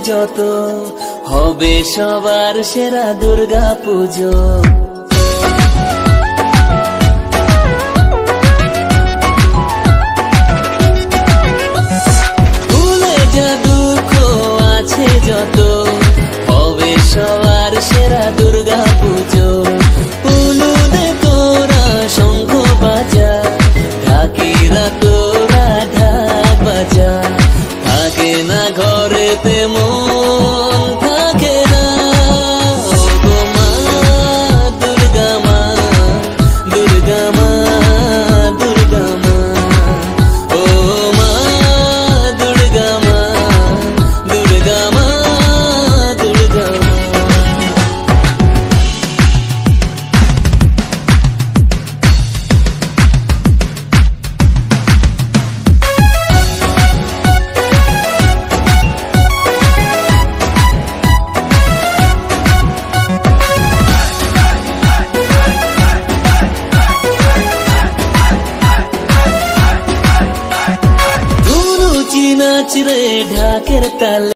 যত হবে সবার সেরা দুর্গা পুজো। ভুলে যা দুঃখ আছে যত হবে সবার সেরা দুর্গা পুজো। উলুদে তোরা শঙ্খ বাজা, ঢাকিরা তোরা ঢাক বাজা। থাকে না ঘরেতে মন থাকে না, ওগো মা দুর্গা মা, দুর্গা মা, দুর্গা মা, ও মা দুর্গা মা, দুর্গা মা, দুর্গা মা। নাচ রে ঢাকের তালে।